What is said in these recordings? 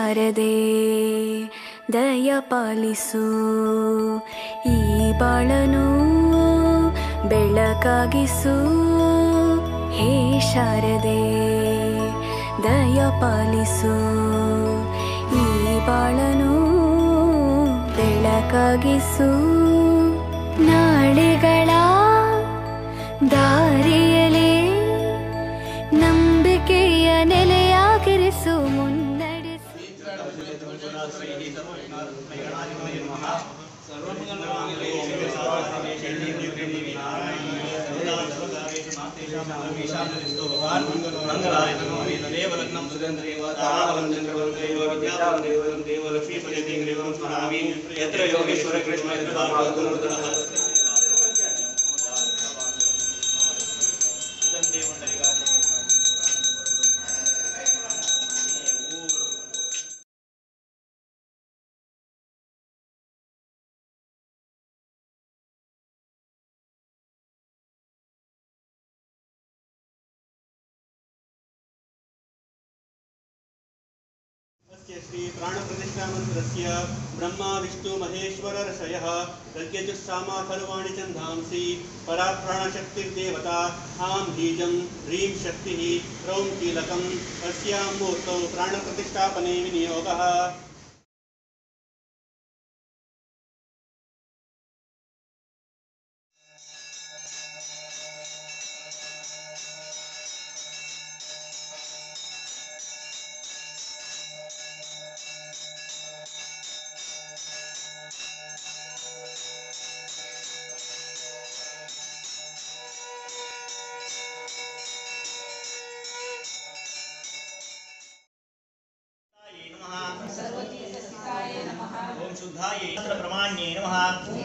ಶಾರದೆ ದಯ ಪಾಲಿಸು, ಈ ಬಾಳನು ಬೆಳಕಾಗಿಸು. ಹೇ ಶಾರದೆ ದಯ ಪಾಲಿಸು, ಈ ಬಾಳನು ಬೆಳಕಾಗಿಸು. ನಾಳೆಗಳ ದಾರಿಯಲೇ ನಂಬಿಕೆಯ ನೆಲೆಯಾಗಿರಿಸು, ಮುನ್ನಡೆಸು. ಯೋಗೇಶ್ವರ ಕೃಷ್ಣ श्री प्राण प्रतिष्ठा मंत्रस्य ब्रह्मा विष्णु महेश्वर ऋषयः यज्ञजुस्सामा सर्वाणि छन्दांसि परा प्राणशक्तिर्देवता आं बीजं ह्रीं शक्तिः ह्रौं कीलकम् अस्यां मूर्तौ प्राणप्रतिष्ठापने विनियोगः। ओम शुद्धायै प्रमाण्ये नमः।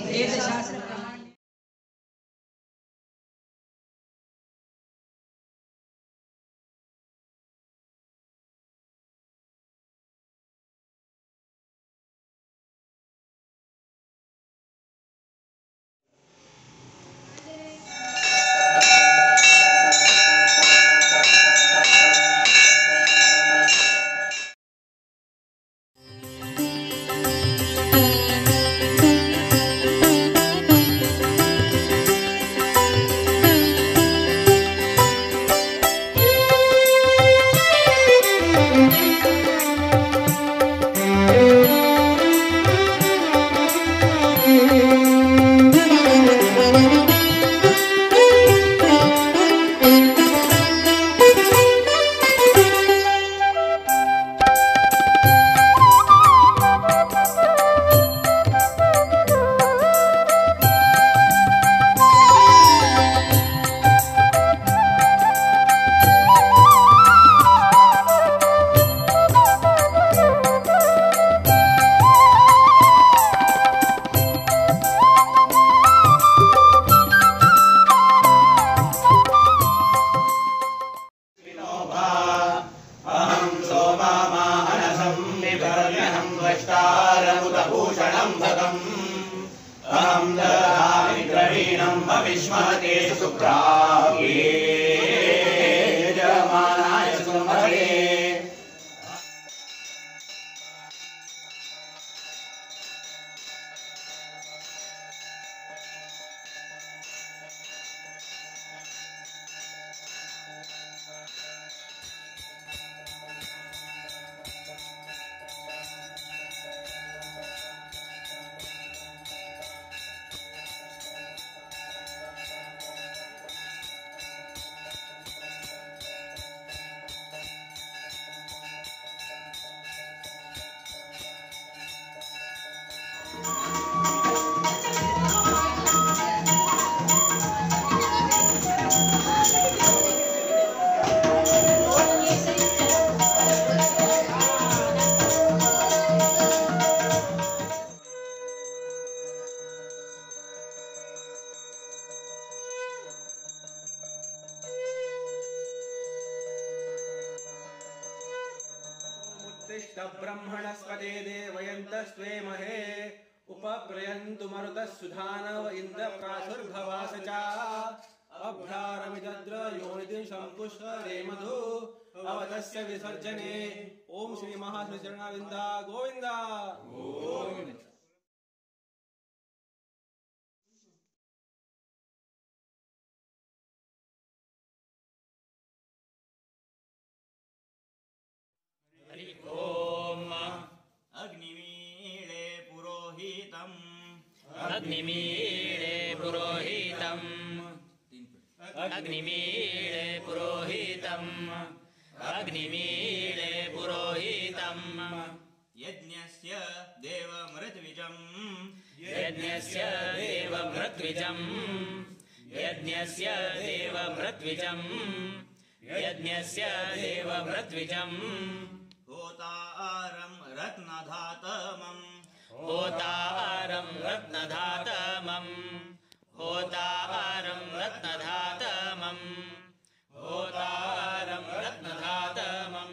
विश्वतेषु सुप्राये जमानाय सुमहे ब्रह्मणस्पते देवयन्तस्त्वे महे उपप्रयन्तु मरुतः सुधानव इन्द्र प्रासुर्भवास च अभ्रारमिद्र योनिदिं शङ्कुष्वरे मधु अवतस्य विसर्जने ओम श्री महाश्री चरणाविंद गोविंद गोविंद। हरि ओम। अग्निमीळे पुरोहितम् अग्निमीळे पुरोहितम् अग्निमीळे पुरोहितम् अग्निमीळे पुरोहितम् यज्ञस्य देवमृद्विजम् यज्ञस्य देवमृद्विजम् यज्ञस्य देवमृद्विजम् यज्ञस्य देवमृद्विजम् होतारं रत्नधातमम् होतारं रत्नधातमम् होतारं रत्नधातमम् होतारं रत्नधातमम्।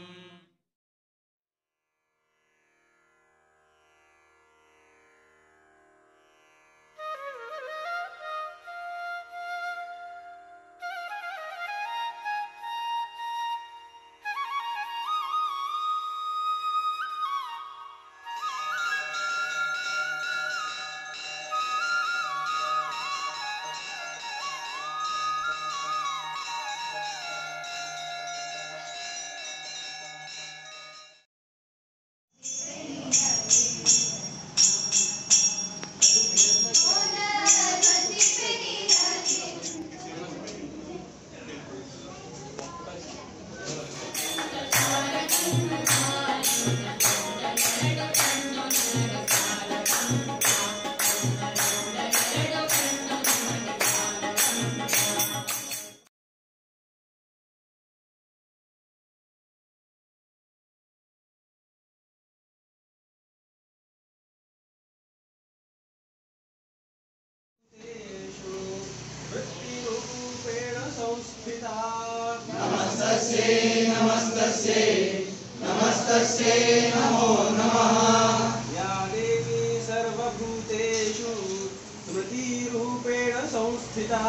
नमस्तस्यै नमस्तस्यै नमस्तस्यै नमो नमः। या देवी सर्वभूतेषु स्मृतिरूपेण संस्थिता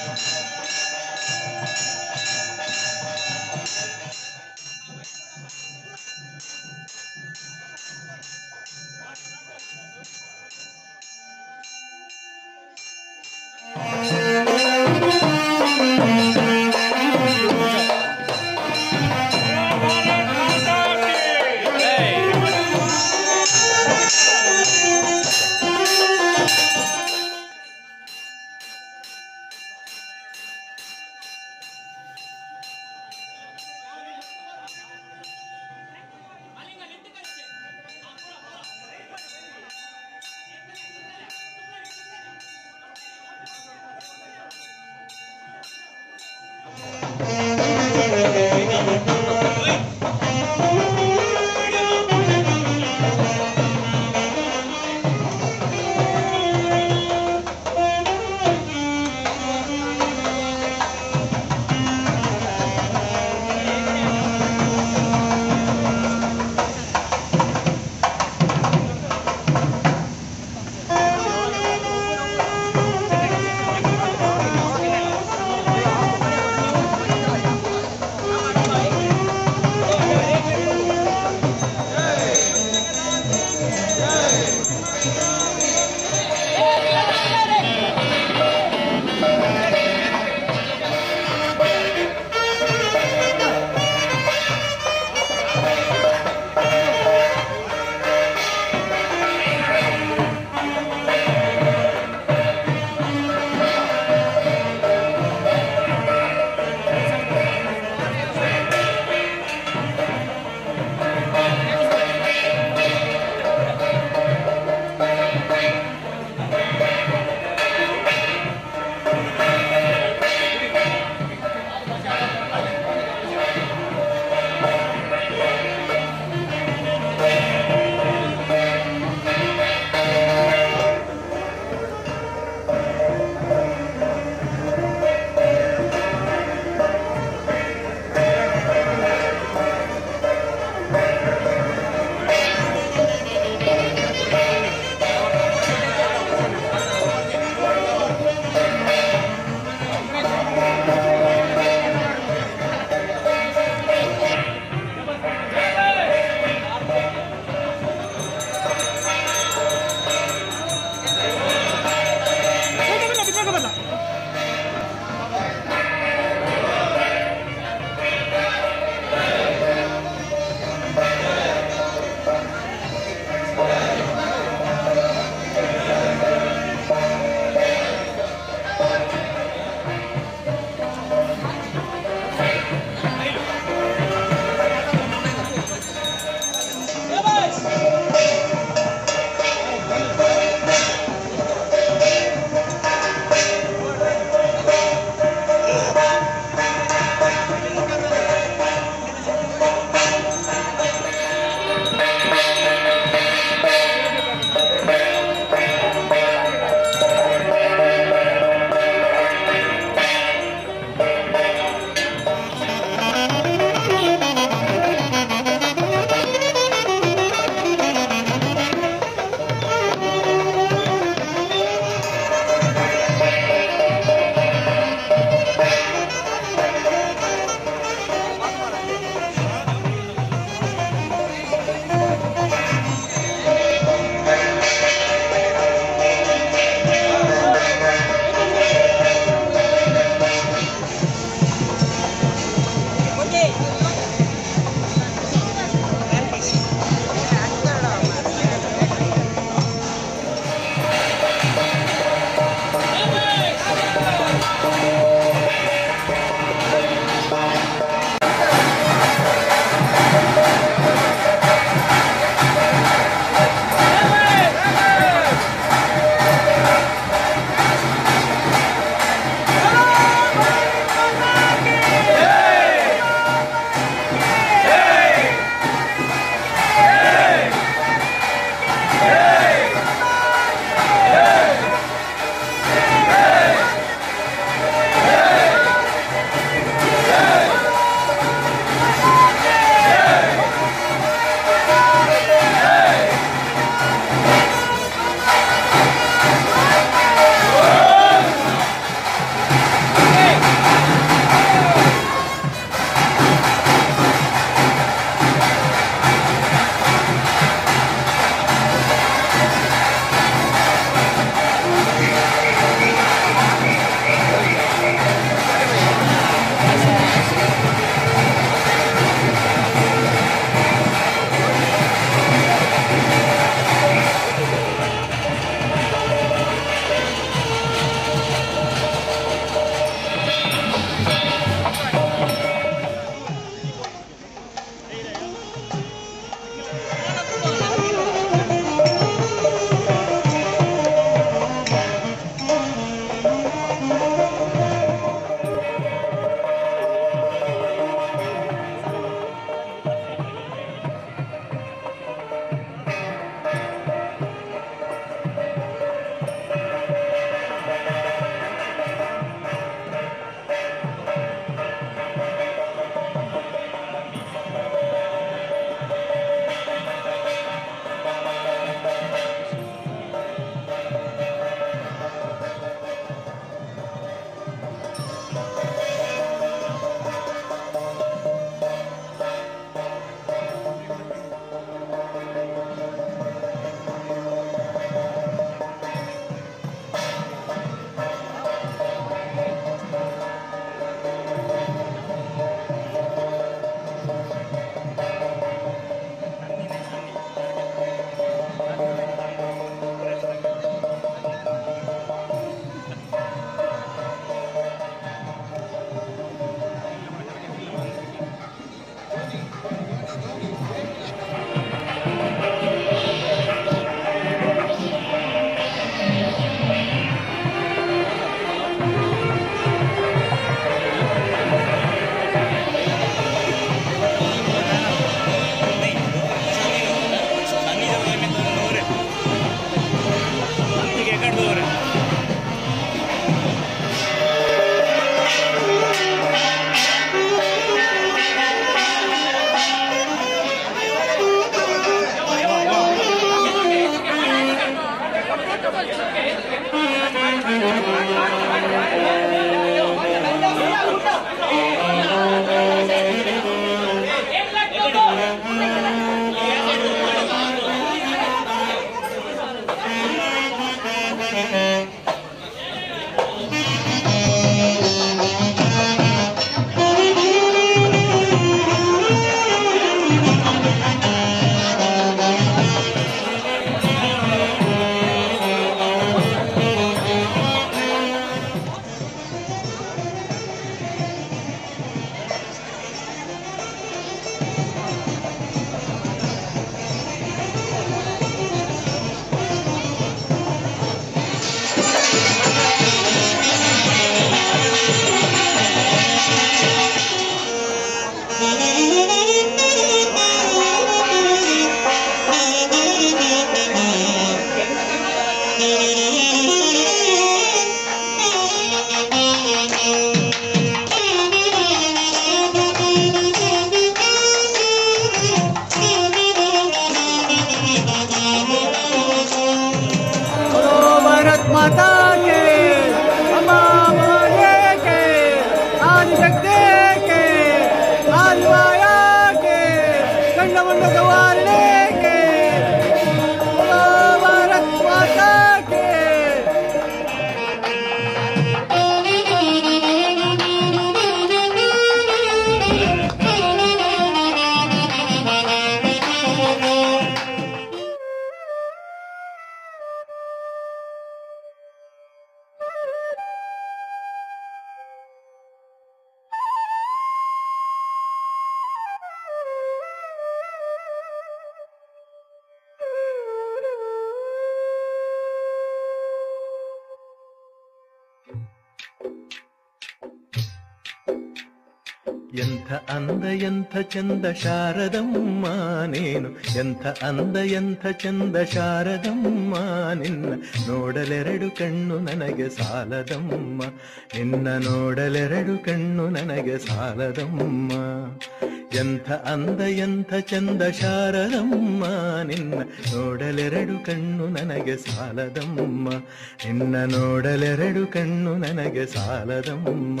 ಎಂಥ ಅಂದ ಎಂಥ ಚಂದ ಶಾರದಮ್ಮ ನೀನು, ಎಂಥ ಅಂದ ಎಂಥ ಚಂದ ಶಾರದಮ್ಮ ನಿನ್ನ ನೋಡಲೆರಡು ಕಣ್ಣು ನನಗೆ ಸಾಲದಮ್ಮ, ನಿನ್ನ ನೋಡಲೆರಡು ಕಣ್ಣು ನನಗೆ ಸಾಲದಮ್ಮ. ಎಂಥ ಅಂದ ಎಂಥ ಚಂದ ಶಾರದಮ್ಮ ನಿನ್ನ ನೋಡಲೆರಡು ಕಣ್ಣು ನನಗೆ ಸಾಲದಮ್ಮ, ನಿನ್ನ ನೋಡಲೆರಡು ಕಣ್ಣು ನನಗೆ ಸಾಲದಮ್ಮ.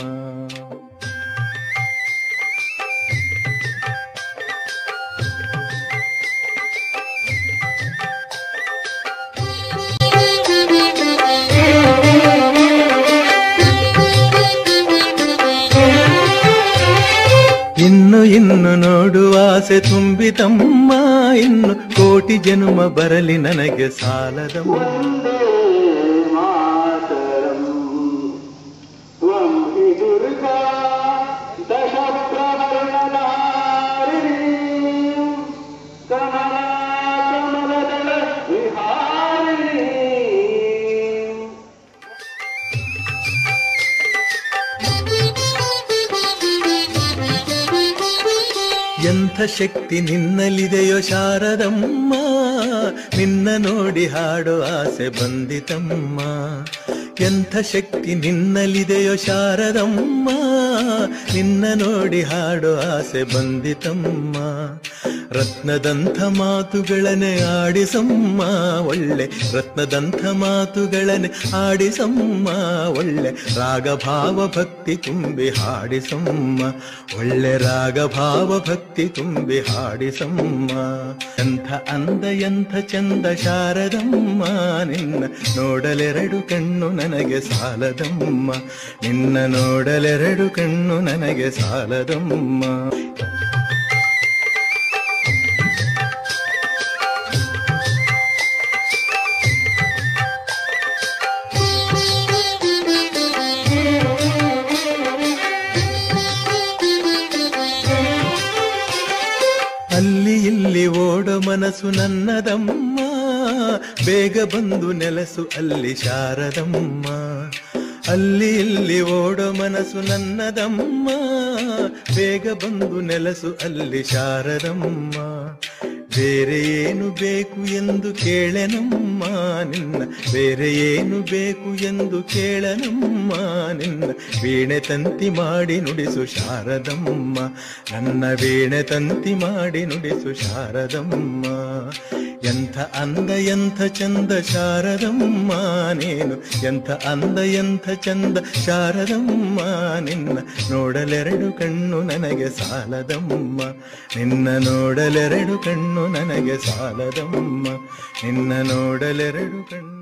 ಇನ್ನು ಇನ್ನು ನೋಡುವ ಆಸೆ ತುಂಬಿತಮ್ಮ, ಇನ್ನು ಕೋಟಿ ಜನ್ಮ ಬರಲಿ ನನಗೆ ಸಾಲದಮ್ಮ. ಎಂಥ ಶಕ್ತಿ ನಿನ್ನಲ್ಲಿದೆಯೋ ಶಾರದಮ್ಮ, ನಿನ್ನ ನೋಡಿ ಹಾಡೋ ಆಸೆ ಬಂದಿತಮ್ಮ. ಎಂಥ ಶಕ್ತಿ ನಿನ್ನಲ್ಲಿದೆಯೋ ಶಾರದಮ್ಮ, ನಿನ್ನ ನೋಡಿ ಹಾಡೋ ಆಸೆ ಬಂದಿತಮ್ಮ. ರತ್ನದಂಥ ಮಾತುಗಳನ್ನೇ ಆಡಿಸಮ್ಮ ಒಳ್ಳೆ, ರತ್ನದಂಥ ಮಾತುಗಳನ್ನೇ ಆಡಿಸಮ್ಮ ಒಳ್ಳೆ, ರಾಗಭಾವ ಭಕ್ತಿ ತುಂಬಿ ಹಾಡಿಸಮ್ಮ ಒಳ್ಳೆ, ರಾಗಭಾವ ಭಕ್ತಿ ತುಂಬಿ ಹಾಡಿಸಮ್ಮ. ಎಂಥ ಅಂದ ಎಂಥ ಚಂದ ಶಾರದಮ್ಮ ನಿನ್ನ ನೋಡಲೆರಡು ಕಣ್ಣು ನನಗೆ ಸಾಲದಮ್ಮ, ನಿನ್ನ ನೋಡಲೆರಡು ಕಣ್ಣು ನನಗೆ ಸಾಲದಮ್ಮ. ಅಲ್ಲಿ ಇಲ್ಲಿ ಓಡೋ ಮನಸ್ಸು ನನ್ನದಮ್ಮ, ಬೇಗ ಬಂದು ನೆಲಸು ಅಲ್ಲಿ ಶಾರದಮ್ಮ. ಅಲ್ಲಿ ಇಲ್ಲಿ ಓಡೋ ಮನಸ್ಸು ನನ್ನದಮ್ಮ, ಬೇಗ ಬಂದು ನೆಲಸು ಅಲ್ಲಿ ಶಾರದಮ್ಮ. ಬೇರೆ ಏನು ಬೇಕು ಎಂದು ಕೇಳೆನಮ್ಮ ನಿನ್ನ, ಬೇರೆ ಏನು ಬೇಕು ಎಂದು ಕೇಳನಮ್ಮ ನಿನ್ನ, ವೀಣೆ ತಂತಿ ಮಾಡಿ ನುಡಿಸು ಶಾರದಮ್ಮ, ನನ್ನ ವೀಣೆ ತಂತಿ ಮಾಡಿ ನುಡಿಸು ಶಾರದಮ್ಮ. ಎಂಥ ಅಂದ ಎಂಥ ಚಂದ ಶಾರದಮ್ಮ ನೀನು, ಎಂಥ ಅಂದ ಎಂಥ ಚಂದ ಶಾರದಮ್ಮ ನಿನ್ನ ನೋಡಲೆರಡು ಕಣ್ಣು ನನಗೆ ಸಾಲದಮ್ಮ, ನಿನ್ನ ನೋಡಲೆರಡು ಕಣ್ಣು ನನಗೆ ಸಾಲದಮ್ಮ, ನಿನ್ನ ನೋಡಲೆರಡು ಕಣ್ಣು